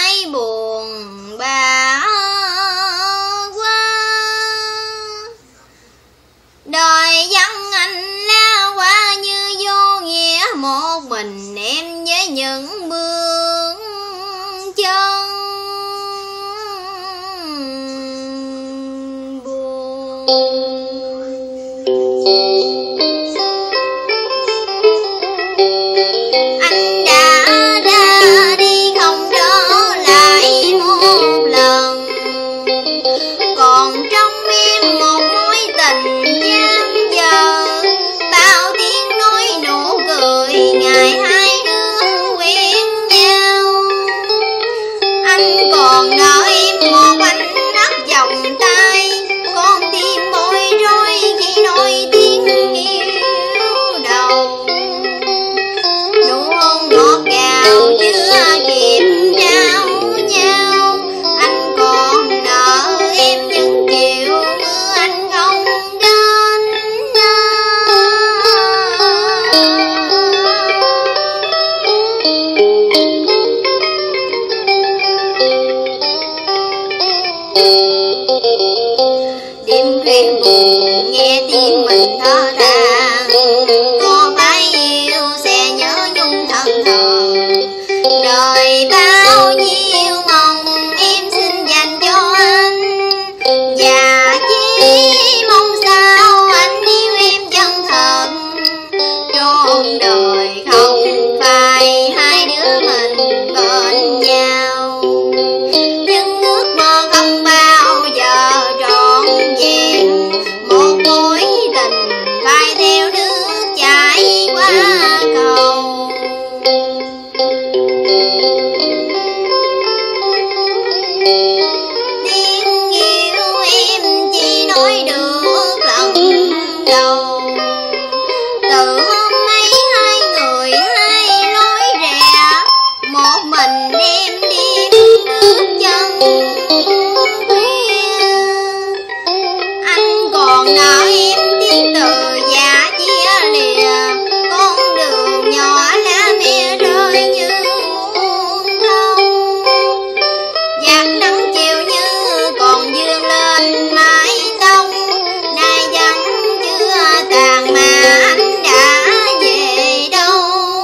ai buồn bã quá. Đời dân anh la qua như vô nghĩa, một mình em với những bước chân buồn. Anh đã ra đi không trở lại một lần, còn trong em một mối tình giang dở. Bao tiếng nói nụ cười ngày hai đứa quen nhau. Anh còn nợ em một ánh mắt vòng tay, con tim bối rối khi nói tiếng yêu đầu. Nụ hôn ngọt ngào chưa kịp trao nhau, anh còn nợ em những chiều mưa anh không đến. Đêm khuya buồn nghe tim mình thở than, có phải yêu sẽ nhớ nhung thân thờ. Đời bao nhiêu mong em xin dành cho anh, và chỉ mong sao anh yêu em chân thật. Trọn đời không phải hai đứa mình bên nhau, nhưng ước mơ không bao giờ trọn vẹn. Một mối tình phải theo nước chảy qua cầu. Tiếng yêu em chỉ nói được lần đầu, từ hôm nay hai người hai lối rẽ, một mình em đi bước chân khuya. Anh còn nợ em tiếng từ giả chia lìa, con đường nhỏ lá mẹ rơi như muôn thông. Giặc nắng chiều như còn dương lên mái tông, nay vẫn chưa tàn mà anh đã về đâu.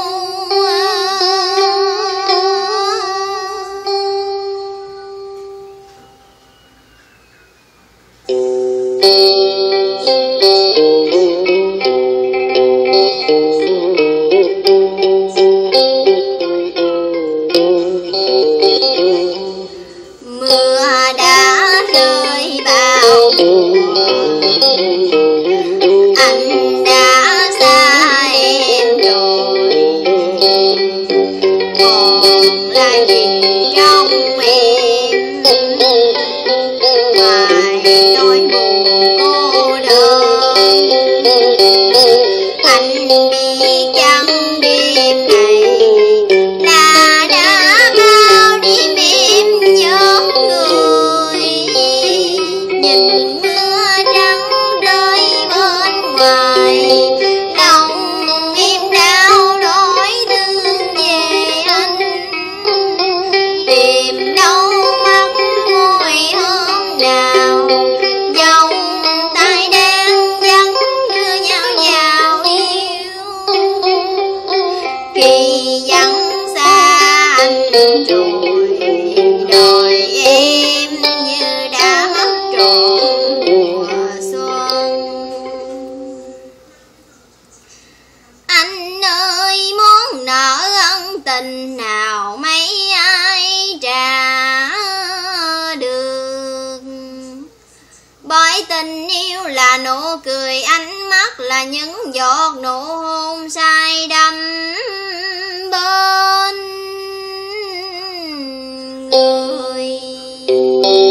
Mưa đã rơi bao mùa, anh đã xa em rồi, còn lại gì trong em ngoài nỗi buồn cô đơn. Anh biết chăng đêm này là đã bao đêm em nhớ người. Nhìn mưa trắng rơi bên ngoài, lòng em đau đớn thương về anh. Tìm đâu mắt môi hôm nào, vòng tay đang vẫn đưa nhau vào yêu. Khi vẫn xa anh rồi, đời em như đã mất trọn mùa xuân. Anh ơi món nợ ân tình nào mấy ai trả được, bởi tình yêu là nụ cười, ánh mắt là những giọt nụ hôn say đắm bên người.